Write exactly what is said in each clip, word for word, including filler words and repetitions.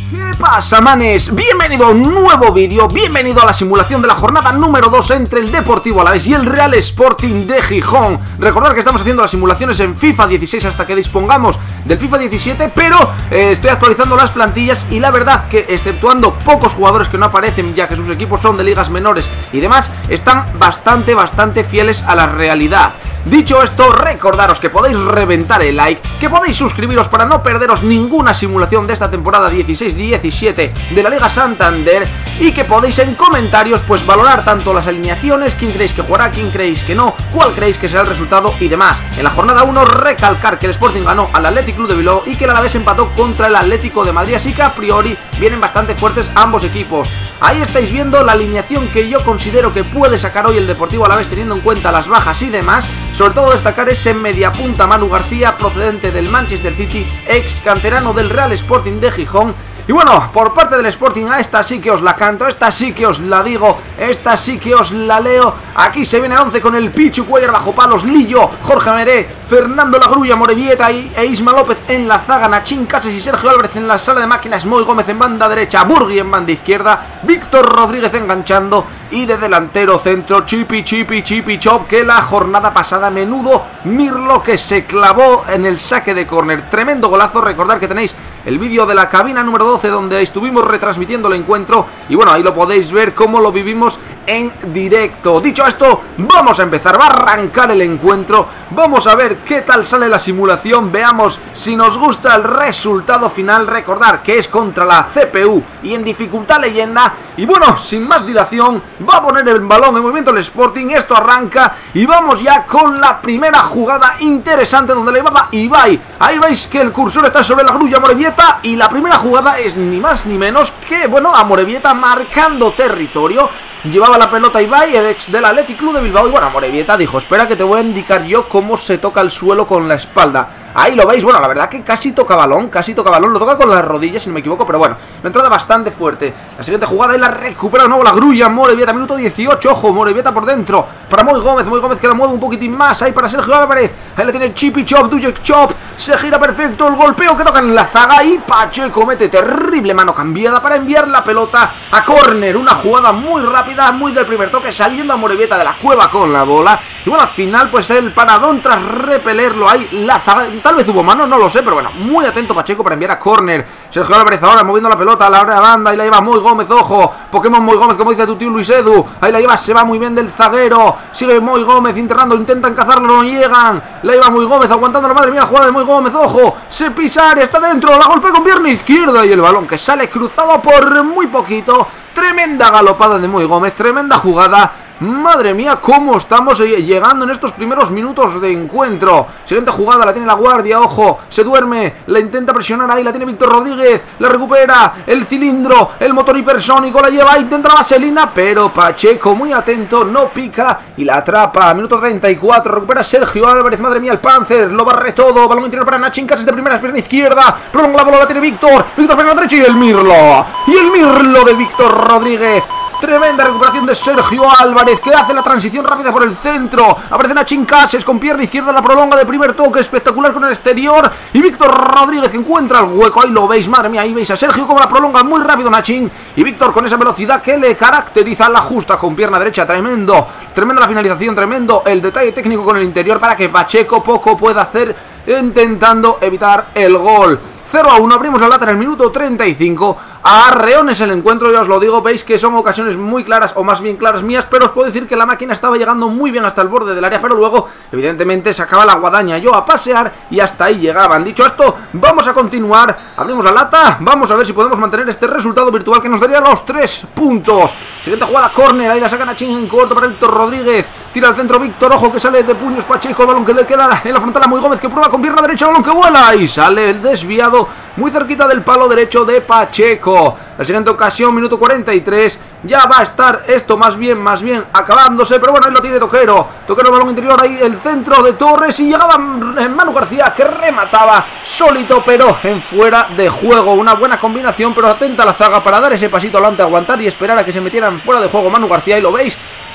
¿Qué pasa, manes? Bienvenido a un nuevo vídeo, bienvenido a la simulación de la jornada número dos entre el Deportivo Alavés y el Real Sporting de Gijón. Recordad que estamos haciendo las simulaciones en FIFA dieciséis hasta que dispongamos del FIFA diecisiete, pero eh, estoy actualizando las plantillas y la verdad que, exceptuando pocos jugadores que no aparecen ya que sus equipos son de ligas menores y demás, están bastante, bastante fieles a la realidad. Dicho esto, recordaros que podéis reventar el like, que podéis suscribiros para no perderos ninguna simulación de esta temporada dieciséis diecisiete de la Liga Santander y que podéis en comentarios pues valorar tanto las alineaciones, quién creéis que jugará, quién creéis que no, cuál creéis que será el resultado y demás. En la jornada uno recalcar que el Sporting ganó al Athletic Club de Bilbao y que el Alavés empató contra el Atlético de Madrid, así que a priori vienen bastante fuertes ambos equipos. Ahí estáis viendo la alineación que yo considero que puede sacar hoy el Deportivo Alavés teniendo en cuenta las bajas y demás. Sobre todo destacar ese mediapunta Manu García procedente del Manchester City, ex canterano del Real Sporting de Gijón. Y bueno, por parte del Sporting, a esta sí que os la canto, esta sí que os la digo, esta sí que os la leo. Aquí se viene el once con el Pichu Cuellar bajo palos, Lillo, Jorge Meré, Fernando Lagrulla, Morevieta y, e Isma López en la zaga, Nachín Casas y Sergio Álvarez en la sala de máquinas, Moy Gómez en banda derecha, Burgui en banda izquierda, Víctor Rodríguez enganchando y de delantero centro Chipi Chipi Chipi Chop, que la jornada pasada menudo Mirlo que se clavó en el saque de córner. Tremendo golazo. Recordad que tenéis el vídeo de la cabina número doce donde estuvimos retransmitiendo el encuentro y bueno, ahí lo podéis ver cómo lo vivimos en directo. Dicho esto, vamos a empezar, va a arrancar el encuentro, vamos a ver qué tal sale la simulación, veamos si nos gusta el resultado final. Recordar que es contra la C P U y en dificultad leyenda y bueno, sin más dilación, va a poner el balón en movimiento el Sporting, esto arranca y vamos ya con la primera jugada interesante donde le llevaba Ibai. Ahí veis que el cursor está sobre la grulla Morevieta y la primera jugada es ni más ni menos que, bueno, a Morevieta marcando territorio. Llevaba la pelota Ibai, el ex del Athletic Club de Bilbao, y bueno, Morevieta dijo, espera que te voy a indicar yo cómo se toca el suelo con la espalda. Ahí lo veis, bueno, la verdad que casi toca balón, casi toca balón, lo toca con las rodillas si no me equivoco, pero bueno, una entrada bastante fuerte. La siguiente jugada y la recupera de nuevo la grulla Morevieta, minuto dieciocho, ojo, Morevieta por dentro, para Moy Gómez, Moy Gómez que la mueve un poquitín más, ahí para Sergio Álvarez, ahí le tiene Chipi Chop, Dujek Chop, se gira perfecto, el golpeo que toca en la zaga y Pacheco mete terrible mano cambiada para enviar la pelota a córner, una jugada muy rápida, muy del primer toque, saliendo a Morevieta de la cueva con la bola, y bueno, al final pues el paradón tras repelerlo, ahí la zaga, tal vez hubo mano, no lo sé, pero bueno, muy atento Pacheco para enviar a córner. Sergio Álvarez ahora moviendo la pelota a la hora de banda y la lleva Moy Gómez, ojo, Pokémon Moy Gómez como dice tu tío Luis Edu, ahí la lleva, se va muy bien del zaguero, sigue Moy Gómez internando, intentan cazarlo, no llegan, la lleva Moy Gómez aguantando la madre mía, la jugada de Moy Gómez, ojo, se pisa, está dentro, la golpea con pierna izquierda y el balón que sale cruzado por muy poquito. Tremenda galopada de Moy Gómez, tremenda jugada. Madre mía, cómo estamos llegando en estos primeros minutos de encuentro. Siguiente jugada, la tiene la guardia, ojo, se duerme, la intenta presionar ahí, la tiene Víctor Rodríguez, la recupera, el cilindro, el motor hipersónico, la lleva, intenta la vaselina, pero Pacheco muy atento, no pica y la atrapa. Minuto treinta y cuatro, recupera Sergio Álvarez, madre mía, el Panzer, lo barre todo, balón interior para Nachín Casas de primera, pierna izquierda, prolonga la bola, la tiene Víctor, Víctor pierna derecha y el Mirlo, y el Mirlo de Víctor Rodríguez. Tremenda recuperación de Sergio Álvarez que hace la transición rápida por el centro. Aparece Nachín Casas con pierna izquierda, la prolonga de primer toque, espectacular con el exterior. Y Víctor Rodríguez que encuentra el hueco, ahí lo veis, madre mía, ahí veis a Sergio como la prolonga muy rápido Nachín. Y Víctor con esa velocidad que le caracteriza, la justa con pierna derecha, tremendo. Tremenda la finalización, tremendo el detalle técnico con el interior para que Pacheco poco pueda hacer intentando evitar el gol. cero a uno, abrimos la lata en el minuto treinta y cinco. A arreones el encuentro, ya os lo digo, veis que son ocasiones muy claras, o más bien claras mías, pero os puedo decir que la máquina estaba llegando muy bien hasta el borde del área, pero luego, evidentemente, sacaba la guadaña yo a pasear y hasta ahí llegaban. Dicho esto, vamos a continuar, abrimos la lata, vamos a ver si podemos mantener este resultado virtual que nos daría los tres puntos. Siguiente jugada, córner, ahí la sacan a Ching en corto para Víctor Rodríguez, tira al centro Víctor, ojo que sale de puños Pacheco, el balón que le queda en la frontal a Moy Gómez que prueba con pierna derecha, el balón que vuela y sale el desviado muy cerquita del palo derecho de Pacheco. La siguiente ocasión, minuto cuarenta y tres, ya va a estar esto más bien, más bien acabándose, pero bueno, ahí lo tiene Toquero, Toquero balón interior, ahí el centro de Torres y llegaba Manu García que remataba solito pero en fuera de juego. Una buena combinación, pero atenta a la zaga para dar ese pasito adelante, aguantar y esperar a que se metieran fuera de juego Manu García y lo veis.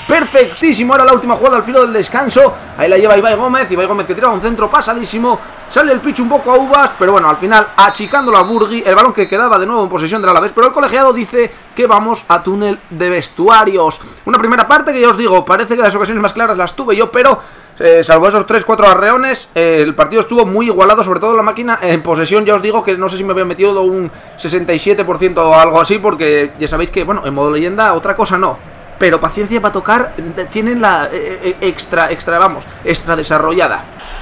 perfectísimo. Era la última jugada al filo del descanso. Ahí la lleva Ibai Gómez, Ibai Gómez que tira un centro pasadísimo. Sale el Pichu un poco a uvas, pero bueno, al final achicándolo a Burgui, el balón que quedaba de nuevo en posesión del Alavés, pero el colegiado dice que vamos a túnel de vestuarios. Una primera parte que ya os digo, parece que las ocasiones más claras las tuve yo, pero eh, salvo esos tres cuatro arreones, eh, el partido estuvo muy igualado, sobre todo la máquina en posesión. Ya os digo que no sé si me había metido un sesenta y siete por ciento o algo así, porque ya sabéis que, bueno, en modo leyenda otra cosa no. Pero paciencia para tocar, tienen la eh, extra, extra, vamos, extra desarrollada.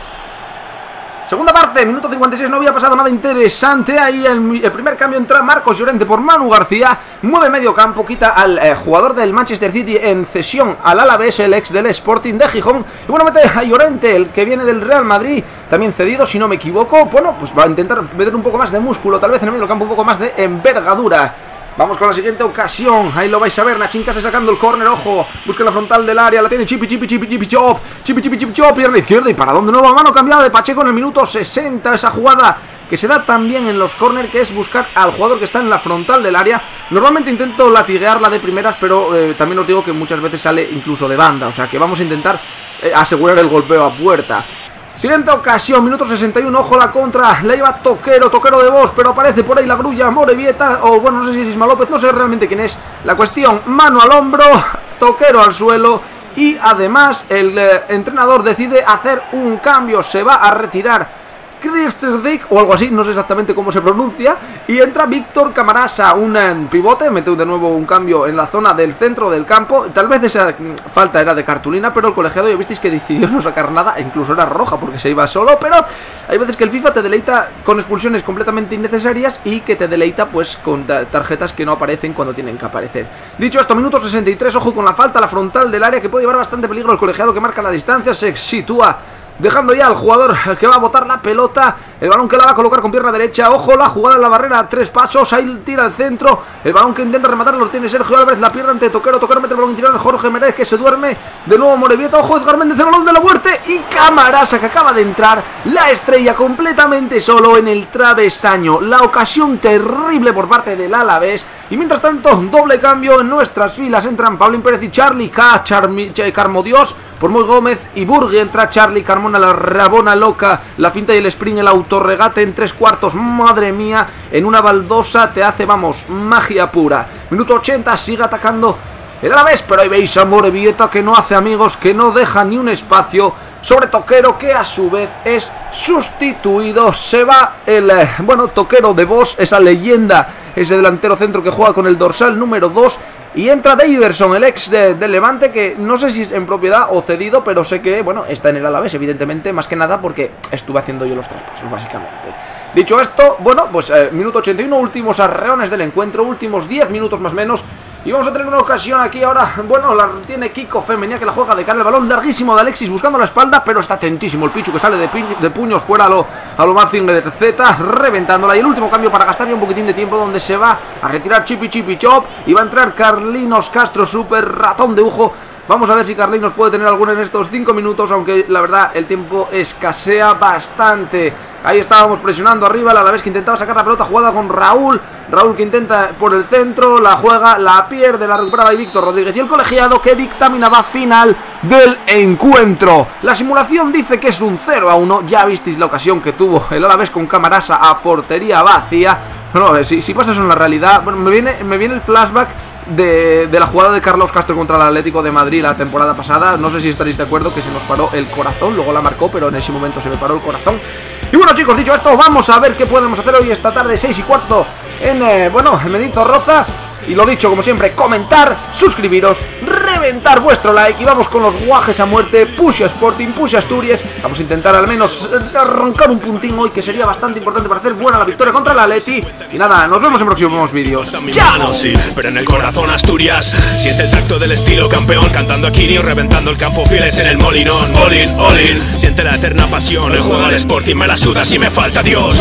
Segunda parte, minuto cincuenta y seis, no había pasado nada interesante. Ahí el, el primer cambio entra Marcos Llorente por Manu García. Mueve medio campo, quita al eh, jugador del Manchester City en cesión al Alavés, el ex del Sporting de Gijón. Y bueno, mete a Llorente, el que viene del Real Madrid, también cedido, si no me equivoco. Bueno, pues va a intentar meter un poco más de músculo, tal vez en el medio del campo un poco más de envergadura. Vamos con la siguiente ocasión, ahí lo vais a ver, Nachín Cases sacando el córner, ojo, busca la frontal del área, la tiene Chipi, Chipi, Chipi, Chipi, Chop, Chipi, Chipi, Chipi, Chop, pierna izquierda y para dónde, nueva mano cambiada de Pacheco en el minuto sesenta, esa jugada que se da también en los córner, que es buscar al jugador que está en la frontal del área. Normalmente intento latiguearla de primeras, pero eh, también os digo que muchas veces sale incluso de banda, o sea que vamos a intentar eh, asegurar el golpeo a puerta. Siguiente ocasión, minuto sesenta y uno, ojo la contra, la lleva Toquero, Toquero de Vos, pero aparece por ahí la grulla, Morevieta, o bueno, no sé si es Isma López, no sé realmente quién es. La cuestión, mano al hombro, Toquero al suelo y además el eh, entrenador decide hacer un cambio, se va a retirar Christerdick o algo así, no sé exactamente cómo se pronuncia, y entra Víctor Camarasa, un eh, pivote, mete de nuevo un cambio en la zona del centro del campo. Tal vez esa mm, falta era de cartulina, pero el colegiado ya visteis que decidió no sacar nada, incluso era roja porque se iba solo, pero hay veces que el FIFA te deleita con expulsiones completamente innecesarias y que te deleita pues con tarjetas que no aparecen cuando tienen que aparecer. Dicho esto, minuto sesenta y tres, ojo con la falta, la frontal del área que puede llevar bastante peligro. El colegiado que marca la distancia se sitúa dejando ya al jugador que va a botar la pelota, el balón que la va a colocar con pierna derecha, ojo la jugada en la barrera, tres pasos, ahí tira el centro, el balón que intenta rematar lo tiene Sergio Álvarez, la pierde ante Toquero, Toquero mete el balón interior, Jorge Merez que se duerme, de nuevo Morevieta, ojo Edgar Méndez, el balón de la muerte y Camarasa que acaba de entrar, la estrella completamente solo en el travesaño, la ocasión terrible por parte del Alavés. Y mientras tanto, doble cambio en nuestras filas, entran Paulín Pérez y Charlie K, Charmi, Carmodios por Moy Gómez y Burgui, entra Charlie Carmona, la rabona loca, la finta y el sprint, el autorregate en tres cuartos, madre mía, en una baldosa te hace, vamos, magia pura. Minuto ochenta, sigue atacando el Alavés, pero ahí veis a Morevieta que no hace amigos, que no deja ni un espacio sobre Toquero, que a su vez es sustituido. Se va el, eh, bueno, Toquero de Vos, esa leyenda, ese delantero centro que juega con el dorsal número dos. Y entra Daverson, el ex de, de Levante, que no sé si es en propiedad o cedido, pero sé que, bueno, está en el Alavés, evidentemente, más que nada porque estuve haciendo yo los traspasos, básicamente. Dicho esto, bueno, pues eh, minuto ochenta y uno, últimos arreones del encuentro, últimos diez minutos más o menos. Y vamos a tener una ocasión aquí ahora, bueno, la tiene Kiko Femenía que la juega de cara, el balón larguísimo de Alexis buscando la espalda, pero está atentísimo el Pichu que sale de, pi de puños fuera a lo, a lo Mazinger de Z, reventándola. Y el último cambio para gastar ya un poquitín de tiempo, donde se va a retirar Chipi Chipi Chop y va a entrar Carlinos Castro, super ratón de Ujo. Vamos a ver si Carlinos puede tener alguna en estos cinco minutos, aunque la verdad el tiempo escasea bastante. Ahí estábamos presionando arriba, a la vez que intentaba sacar la pelota, jugada con Raúl. Raúl que intenta por el centro, la juega, la pierde, la recuperaba y Víctor Rodríguez. Y el colegiado que dictaminaba final del encuentro. La simulación dice que es un cero a uno, ya visteis la ocasión que tuvo el Alavés con Camarasa a portería vacía. No, si, si pasa eso en la realidad, bueno, me viene, me viene el flashback De, de la jugada de Carlos Castro contra el Atlético de Madrid la temporada pasada. No sé si estaréis de acuerdo que se nos paró el corazón. Luego la marcó, pero en ese momento se me paró el corazón. Y bueno, chicos, dicho esto, vamos a ver qué podemos hacer hoy esta tarde, seis y cuarto, en, eh, bueno, en Mendizorroza. Y lo dicho, como siempre, comentar, suscribiros, reventar vuestro like. Y vamos con los guajes a muerte. Push Sporting, Push Asturias. Vamos a intentar al menos arrancar un puntín hoy, que sería bastante importante para hacer buena la victoria contra el Atleti. Y nada, nos vemos en próximos vídeos. ¡Chao! Sí, pero en el corazón Asturias siente el tacto del estilo campeón, cantando a Kini o reventando el campo, fieles en el molinón. All in, all in, siente la eterna pasión. El juego al Sporting me la suda si me falta Dios.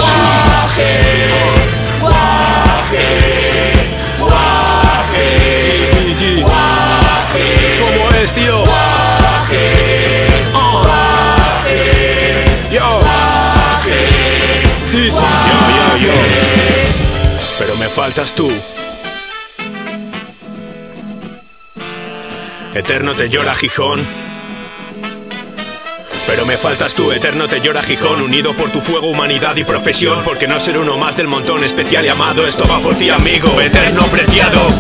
Guaje, guaje. ¿Cómo es, tío? Guaje, oh. Guaje, yo. Guaje, sí, sí, yo, yo, yo. Pero me faltas tú. Eterno te llora Gijón. Pero me faltas tú, eterno te llora Gijón, unido por tu fuego, humanidad y profesión, porque no ser uno más del montón, especial y amado, esto va por ti amigo, eterno preciado.